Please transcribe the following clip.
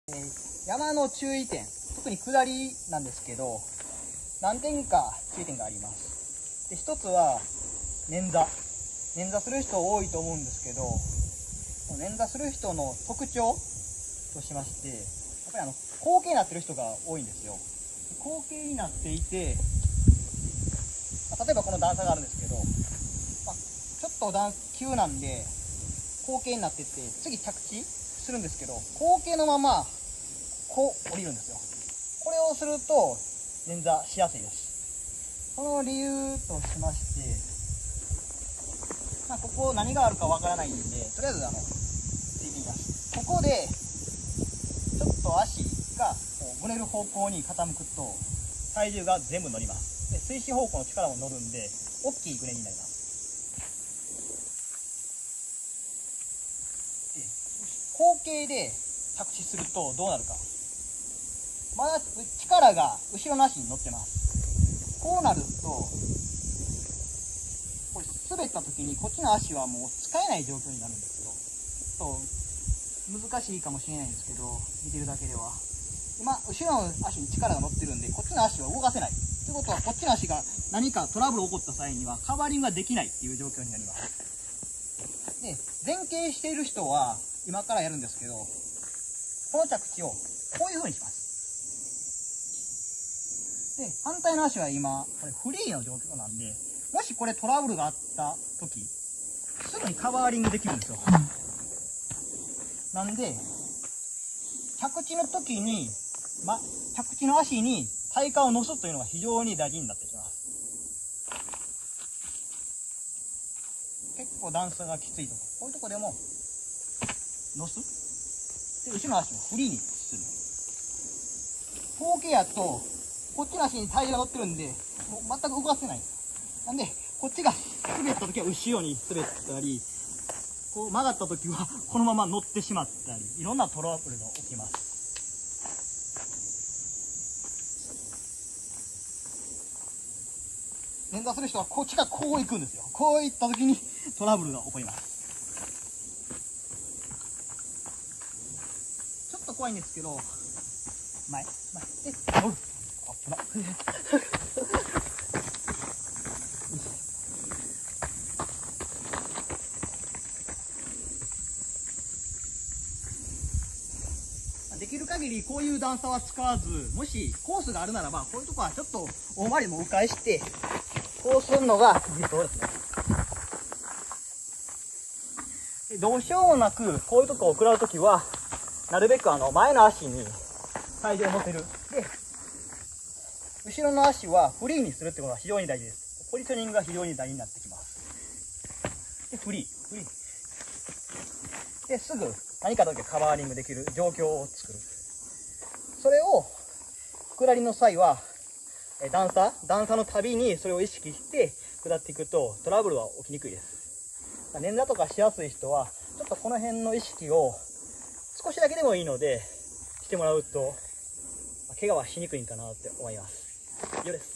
山の注意点、特に下りなんですけど、何点か注意点があります。で、一つは捻挫。捻挫する人多いと思うんですけど、捻挫する人の特徴としまして、やっぱり後傾になってる人が多いんですよ。後傾になっていて、例えばこの段差があるんですけど、ちょっと急なんで後傾になってて、次着地するんですけど、後傾のままこう降りるんですよ。これをすると捻挫しやすいです。その理由としまして、ここ何があるかわからないんで、とりあえずついてみます。ここでちょっと足がぶれる方向に傾くと体重が全部乗ります。で、推進方向の力も乗るんで大きいぐねになります。で、後傾で着地するとどうなるか。まだ力が後ろの足に乗ってます。こうなると、これ滑った時にこっちの足はもう使えない状況になるんですよ。ちょっと難しいかもしれないんですけど、見てるだけでは。今、後ろの足に力が乗ってるんで、こっちの足は動かせない。ということは、こっちの足が何かトラブル起こった際にはカバーリングができないっていう状況になります。で、前傾している人は今からやるんですけど、この着地をこういう風にします。で、反対の足は今、これフリーの状況なんで、もしこれトラブルがあった時、すぐにカバーリングできるんですよ。なんで、着地の時に、着地の足に体幹を乗すというのが非常に大事になってきます。結構段差がきついとこ、こういうとこでも乗す。で、後ろの足をフリーにする。後傾やと、こっちの足に体重が乗ってるんで、もう全く動かせない。なんで、こっちが滑った時は後ろに滑ったり、こう曲がった時はこのまま乗ってしまったり、いろんなトラブルが起きます。捻挫する人はこっちがこう行くんですよ。こういった時にトラブルが起こります。ちょっと怖いんですけど、前、乗る。できる限りこういう段差は使わず、もしコースがあるならば、こういうとこはちょっと大回りも迂回して、こうするのが理想ですね。で、どうしようもなく、こういうとこを食らうときは、なるべく前の足に体重を乗せる。で、後ろの足はフリーにするってことが非常に大事です。ポジショニングが非常に大事になってきます。で、フリー。で、すぐ何かの時はカバーリングできる状況を作る。それを、下りの際は、段差のたびにそれを意識して下っていくとトラブルは起きにくいです。捻挫とかしやすい人は、ちょっとこの辺の意識を少しだけでもいいのでしてもらうと、怪我はしにくいんかなって思います。以上です。